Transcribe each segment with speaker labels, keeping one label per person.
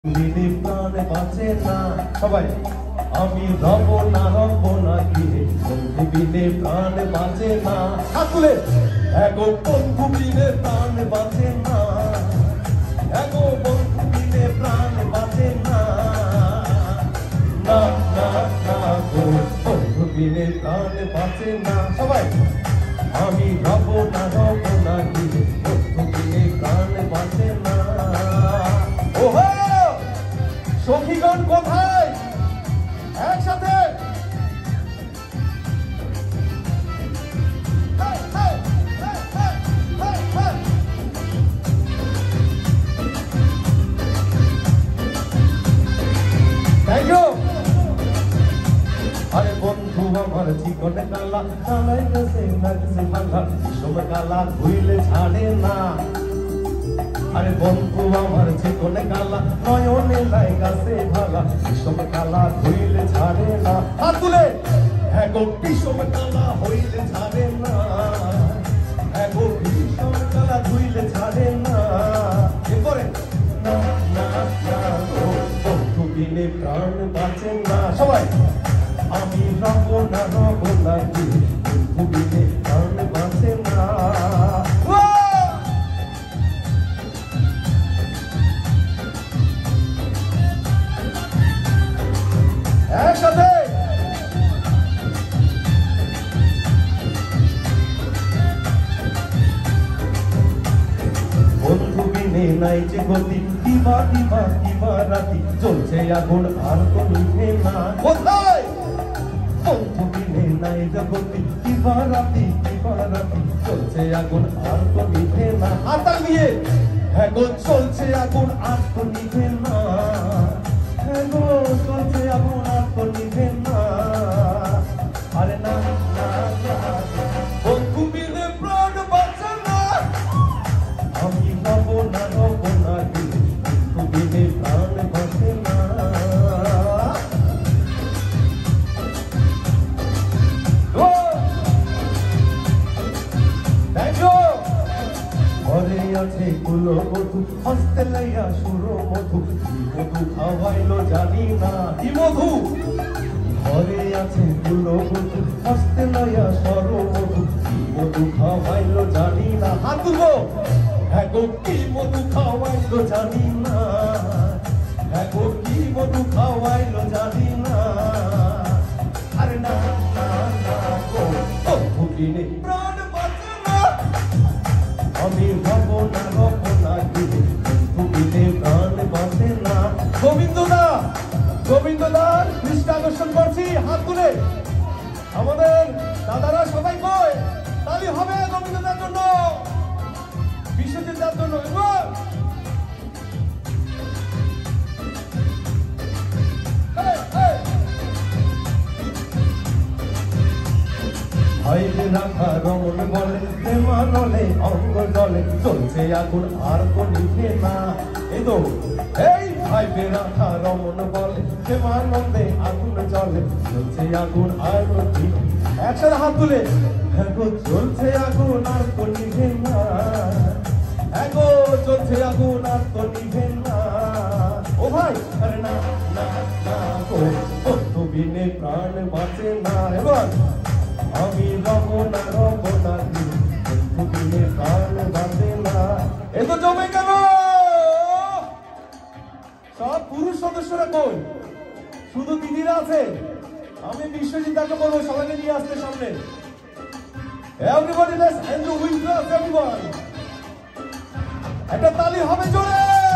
Speaker 1: বিনে প্রাণ বাঁচে না সবাই আমি রব না গিয়ে বন্ধু বিনে প্রাণ বাঁচে না আসলে এগো বন্ধু বিনে প্রাণ বাঁচে না এগো বন্ধু বিনে প্রাণ বাঁচে না না না না গো বন্ধু বিনে প্রাণ বাঁচে না সবাই আমি রব না গিয়ে বন্ধু বিনে প্রাণ বাঁচে না ওহো সখীগণ কোথায় একসাথে থ্যাংক ইউ আরে বন্ধু আমার জীবনে কালা কালাই গেছে লাগছে ভালা সব কালা ভুইলে ছাড়ে না আরে বন্ধু আমার জীবনে কালা নয়নে লাগাছে ভালা বিষম কালা হইলে ছাড়ে না হাত তুলে হ্যাঁ গো বিষম কালা হইলে ছাড়ে না হ্যাঁ গো বিষম কালা হইলে ছাড়ে না এরপরে না না না গো বন্ধু বিনে প্রাণ বাঁচে না সবাই আমি রব না কি বন্ধু বিনে প্রাণ বাঁচে না একসাথে বন্ধু বিনে নাই যে গতি দিবা রাতি চলছে আগুন আর তো নিভে না কোথায় বন্ধু বিনে নাই যে গতি দিবা রাতি চলছে আগুন আর তো নিভে না হাতা নিয়ে হ্যাঁ গো চলছে আগুন আর তো নিভে না হ্যাঁ গো চলছে আগুন আর তো নিভে না আরে না না না বন্ধু বিনে প্রাণ বাঁচে না আমি রব না কি বন্ধু বিনে প্রাণ বাঁচে না ঘরে আছে কুলো মধু হস্তে লাইয়া সুরো মধু মধু খাওয়াইলো জানি না কি মধু ঘরে আছে কুলো মধু হস্তে লাইয়া সরো মধু মধু খাওয়াইলো জানি না হাত তুলো হ্যাঁ গো কি মধু খাওয়াইলো জানি না হ্যাঁ গো কি মধু খাওয়াইলো জানি না আরে না না না গো বন্ধু বিনে প্রাণ বাঁচে না আমি রব না কি বন্ধু বিনে প্রাণ বাঁচে না গোবিন্দদার দৃষ্টি আকর্ষণ করছি হাত তুলে আমাদের দাদারা সবাই কয় তালি হবে গোবিন্দদার জন্য বিশ্বজিৎদার জন্য এবার রাখা রমন বলে প্রেমানলে অঙ্গ জলে চলছে আগুন আর তো নিভে না এই তো এই ভাইবে রাখা রমন বলে প্রেমানন্দে আগুন জলে চলছে আগুন আর তো নিভে একসাথে হাত তুলে এগো চলছে আগুন আর তো নিভে না এগো চলছে আগুন আর তো নিভে না ও ভাই আরে না না না গো বন্ধু বিনে প্রাণ বাঁচে না এবার আমি রব না কি বন্ধু বিনে প্রাণ বাঁচে না এ তো জমে গেল সব পুরুষ সদস্যরা কই শুধু দিদিরা আছে আমি বিশ্বজিৎ দাকে বলবো সবাইকে নিয়ে আসতে সামনে everybody let's enjoy with us everyone একটা তালি হবে জোরে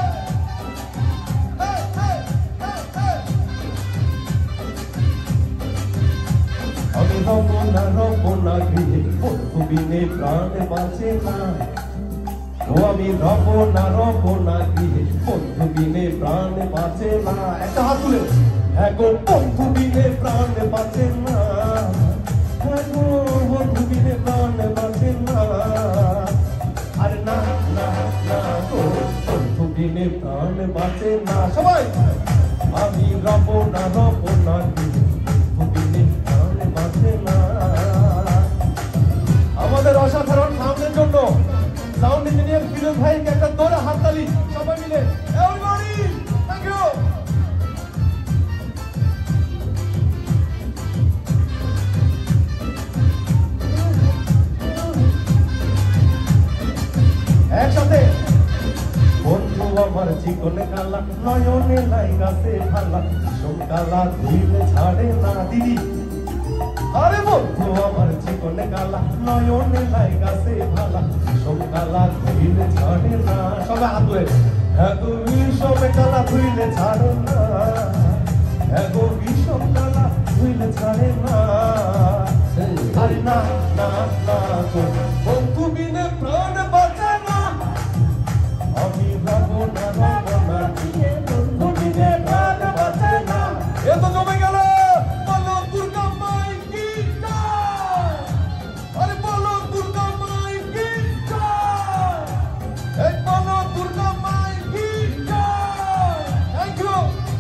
Speaker 1: আমি রব না গৃহে বন্ধু বিনে প্রাণ বাঁচে না ও আমি রব না গৃহে বন্ধু বিনে প্রাণ বাঁচে না একটা হাত তুলে হ্যাঁ গো বন্ধু বিনে প্রাণ বাঁচে না হ্যাঁ গো বন্ধু বিনে প্রাণ বাঁচে না আরে না না না গো বন্ধু বিনে প্রাণ বাঁচে না সবাই আমি রব না গৃহে আমাদের অসাধারণ সাউন্ডের জন্য সাউন্ড ইঞ্জিনিয়ার ফিরোজ ভাইকে একটা দৌড়ে হাততালি সবাই মিলে। Everybody, thank you. নয়নে লাই গাছে ভালা ভীষণ কালা ধুইলে ছাড়ে না দিদি আরে বন্ধু আমার জীবনে কালা নয়নে লাই গাছে ভালা ভীষণ কালা ধুইলে ছাড়ে না সবাই হাত ধরে এগো ভীষণ কালা ধুইলে ছাড়ে না এগো ভীষণ কালা ধুইলে ছাড়ে না আরে না না না গো বন্ধু বিনে প্রাণ বাঁচে না আমি রব না দিয়ে বন্ধু বিনে প্রাণ বাঁচে না এ তো জমে গেল বলো দুর্গা মাই কি জয় আরে বলো দুর্গা মাই কি জয় এই বলো দুর্গা মাই কি জয় থ্যাংক ইউ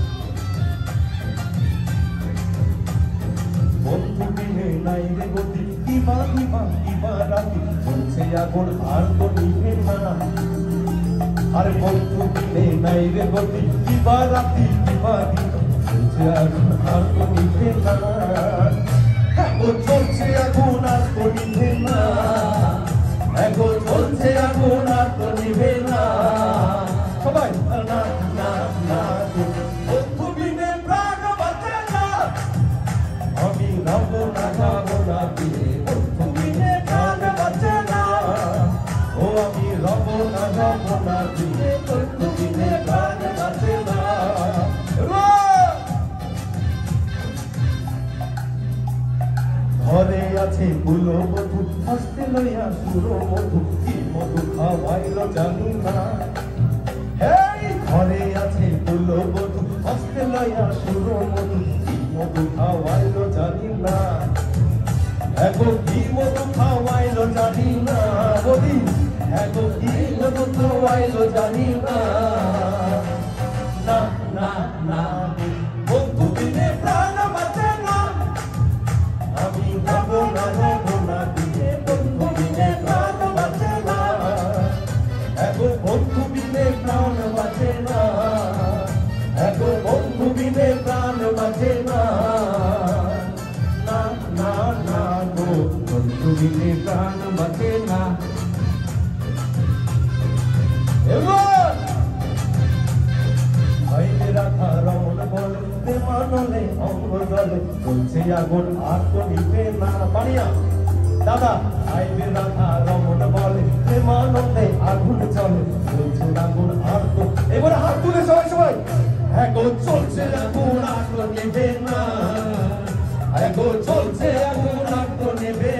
Speaker 1: বন্ধু বিনে নাই রে গতি কিবা রাতি চলছে আগুন আর তো নিভে না আরে বন্ধু বিনে নাই রে গতি কিবা রাতি চলছে আগুন আর তো নিভে না এগো চলছে আগুন আর তো নিভে না এগো চলছে আগুন আর তো নিভে না সবাই না না না বন্ধু বিনে প্রাণ বাঁচে না আমি রব না দিয়ে বন্ধু বিনে প্রাণ বাঁচে না ও আমি রব না দিয়ে বন্ধু বিনে প্রাণ বাঁচে না ঘরে আছে গুলো বধু হস্তে লইয়া সুর মধু কি মধু খাওয়াইল জানি না এই ঘরে আছে গুলো বধু হস্তে লইয়া সুর মধু কি মধু খাওয়াইল জানি না এগো কি মধু খাওয়াইল জানি না বলি এগো কি মধু খাওয়াইল জানি না না না না বন্ধু বিনে প্রাণ বাঁচে না আমি রব না দিয়ে বন্ধু বিনে প্রাণ বাঁচে না এগো বন্ধু বিনে প্রাণ বাঁচে না এগো বন্ধু বিনে প্রাণ বাঁচে না না না না গো বন্ধু বিনে প্রাণ বাঁচে না এবার ভাইলে রাখা রমন বলে প্রেমানলে অঙ্গ জলে চলছে আগুন আর তো নিভে না পানিয়া দাদা ভাইলে রাখা রমন বলে প্রেমানলে আগুন চলে চলছে আগুন আর তো এবারে হাত তুলে সবাই এগো চলছে আগুন আর তো নিভে না এগো চলছে আগুন আর তো নিভে